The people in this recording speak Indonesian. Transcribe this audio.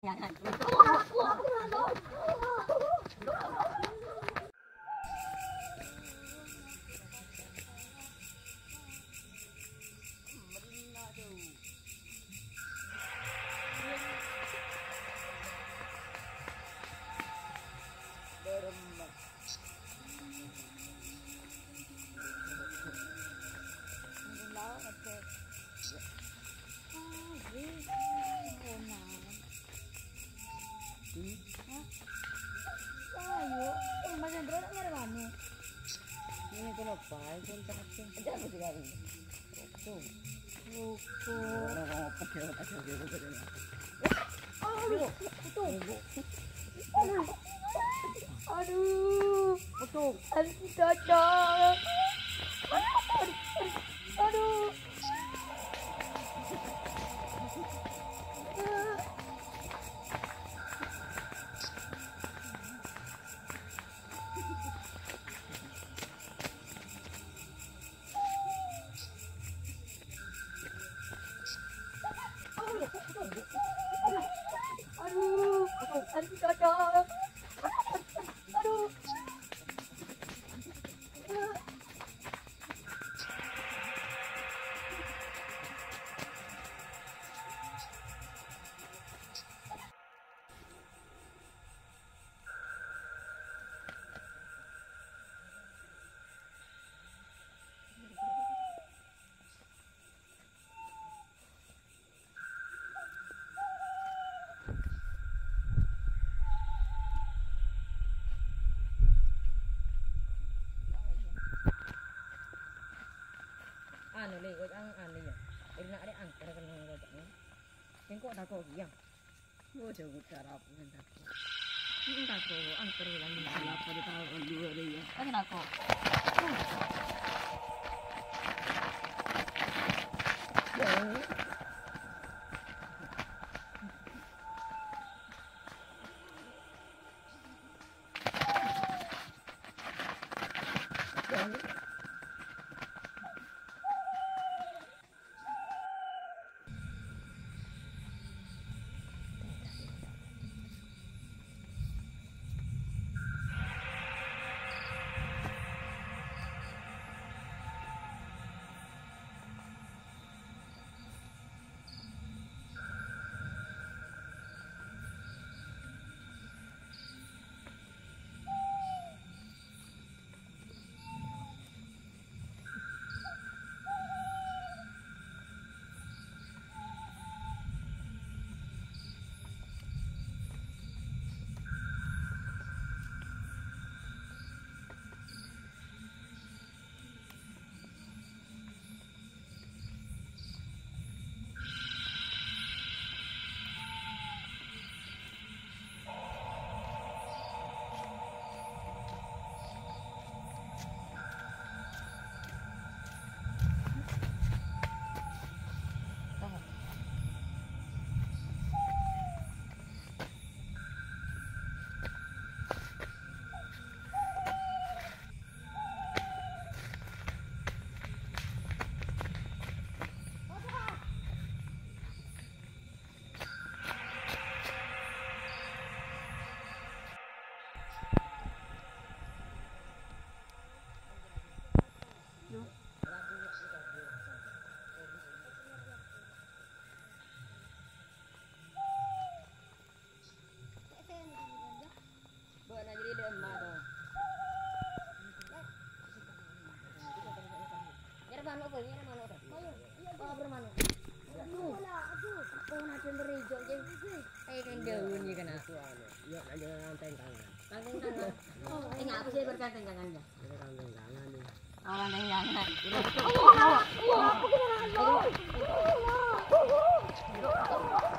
jangan. Ayo, Mas Hendro ngarepane. Ini kenapa? Itu terkecil. Ada apa sih kali? Loko. Orang pakai. Aduh, betul. Aduh, betul. Aduh, cocok. Aduh. Aduh, cocok. Aduh. Anu le, kok anu ya. Ini ada angker kan ngajak. Kan kok tak kok yang. Oh, jauh cara pun tak. Ini tak kok angker lagi salah pada tahun 2 dia. Kan tak kok. Aduh.